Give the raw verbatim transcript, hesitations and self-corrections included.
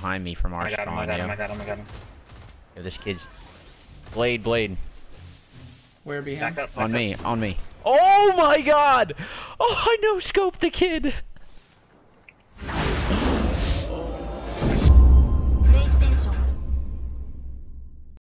behind me from our I got him, I spawn, got yo. him, I got him, I got him. Yo, this kid's... Blade, blade. Where behind? Back up, back On up. me, on me. Oh my god! Oh, I no-scoped the kid!